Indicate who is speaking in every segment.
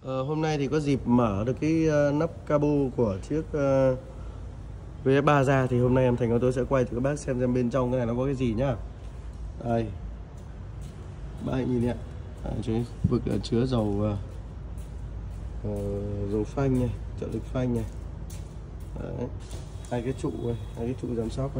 Speaker 1: Hôm nay thì có dịp mở được cái nắp cabo của chiếc VF3 ra, thì hôm nay em Thành Auto sẽ quay cho các bác xem bên trong cái này nó có cái gì nhá. Đây, bác hãy nhìn ạ, vực chứa dầu dầu phanh này, trợ lực phanh này. Đấy, hai cái trụ giám sát này.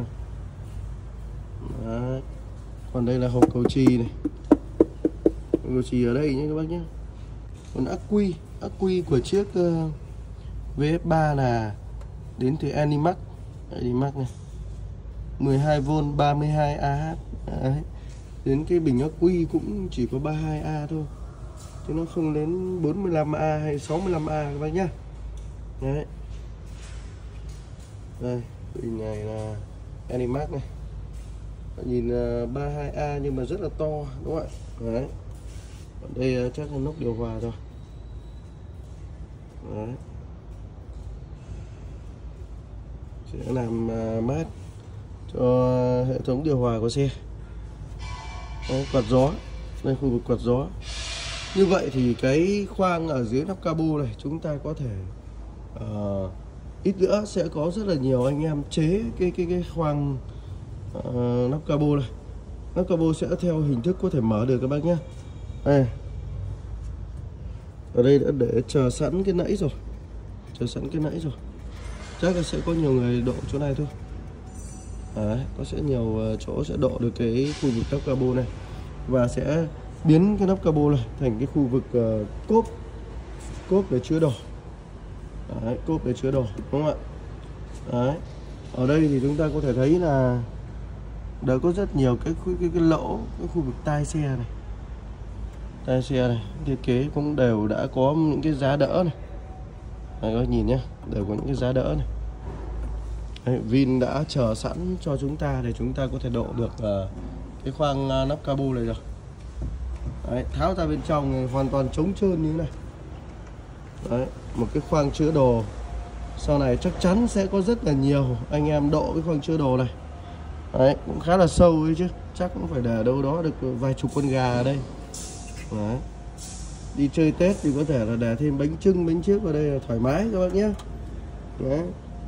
Speaker 1: Đấy. Còn đây là hộp cầu chì này, cầu chì ở đây nhé các bác nhé. Còn ắc quy của chiếc VF3 là đến từ Animax này, 12V 32Ah. Đấy. Đến cái bình ắc quy cũng chỉ có 32A thôi, chứ nó không đến 45A hay 65A các bác nhá. Đấy. Đây, bình này là Animax này. Nhìn 32A nhưng mà rất là to đúng không ạ? Đấy. Ở đây chắc là nóc điều hòa thôi. Đấy. Sẽ làm mát cho hệ thống điều hòa của xe. Đấy, quạt gió. Đây khu vực quạt gió. Như vậy thì cái khoang ở dưới nắp cabo này chúng ta có thể ít nữa sẽ có rất là nhiều anh em chế cái khoang nắp cabo này. Nắp cabo sẽ theo hình thức có thể mở được các bác nhé. Đây. Ở đây đã để chờ sẵn cái nãy rồi, chắc là sẽ có nhiều người độ chỗ này thôi. Đấy, có sẽ nhiều chỗ sẽ độ được cái khu vực nắp cabo này, và sẽ biến cái nắp cabo này thành cái khu vực cốp để chứa đồ. Đấy, cốp để chứa đồ đúng không ạ? Đấy. Ở đây thì chúng ta có thể thấy là đã có rất nhiều cái lỗ, cái khu vực tai xe này, thiết kế cũng đều đã có những cái giá đỡ này. Đấy, các nhìn nhé, đều có những cái giá đỡ này. Đấy, Vin đã chờ sẵn cho chúng ta để chúng ta có thể độ được cái khoang nắp cabo này rồi. Đấy, tháo ra bên trong này, hoàn toàn trống trơn như thế này. Đấy, một cái khoang chứa đồ. Sau này chắc chắn sẽ có rất là nhiều anh em độ cái khoang chứa đồ này. Đấy, cũng khá là sâu ấy chứ, chắc cũng phải để đâu đó được vài chục con gà ở đây. Đấy. Đi chơi Tết thì có thể là để thêm bánh chưng, bánh chiếc vào đây là thoải mái các bác nhé. Đấy.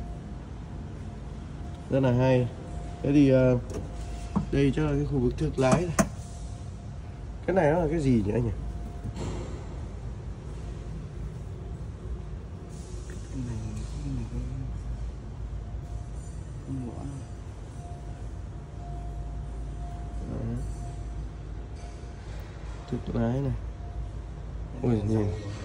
Speaker 1: Rất là hay. Thế thì đây chắc là cái khu vực thương lái này. Cái này nó là cái gì nhỉ anh nhỉ? Thương lái này. Ui nhìn.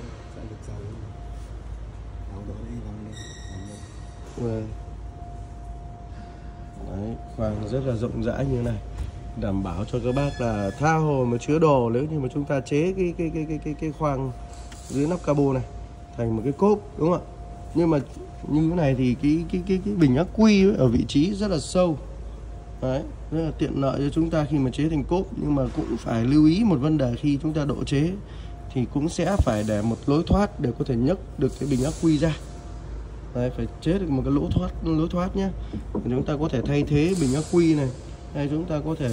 Speaker 1: Đấy, khoang rất là rộng rãi như này, đảm bảo cho các bác là tha hồ mà chứa đồ. Nếu như mà chúng ta chế cái khoang dưới nắp cabo này thành một cái cốp đúng không ạ? Nhưng mà như thế này thì cái bình ắc quy ở vị trí rất là sâu. Đấy, rất là tiện lợi cho chúng ta khi mà chế thành cốp. Nhưng mà cũng phải lưu ý một vấn đề, khi chúng ta độ chế thì cũng sẽ phải để một lối thoát để có thể nhấc được cái bình ắc quy ra. Đấy, phải chế được một cái lối thoát nhé. Chúng ta có thể thay thế bình ắc quy này, hay chúng ta có thể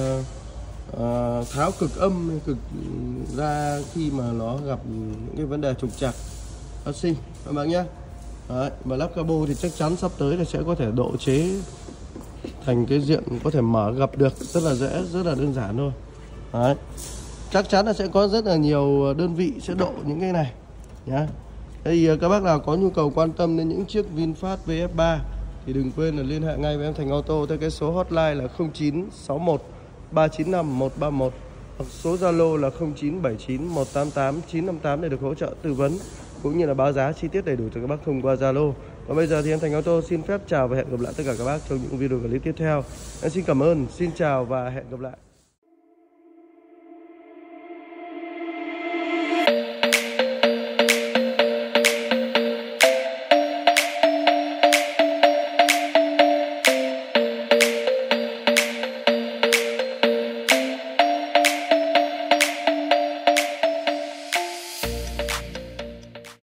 Speaker 1: tháo cực âm cực ra khi mà nó gặp những cái vấn đề trục trặc phát sinh các bạn nhé. Đấy, và lắp cabo thì chắc chắn sắp tới là sẽ có thể độ chế thành cái diện có thể mở gập được, rất là dễ, rất là đơn giản thôi. Đấy. Chắc chắn là sẽ có rất là nhiều đơn vị sẽ độ những cái này nhá. Thế thì các bác nào có nhu cầu quan tâm đến những chiếc VinFast VF3 thì đừng quên là liên hệ ngay với em Thành Auto theo cái số hotline là 0961 395 131, hoặc số Zalo là 0979 188 958 để được hỗ trợ tư vấn cũng như là báo giá chi tiết đầy đủ cho các bác thông qua Zalo. Còn bây giờ thì em Thành Auto xin phép chào và hẹn gặp lại tất cả các bác trong những video clip tiếp theo. Em xin cảm ơn, xin chào và hẹn gặp lại.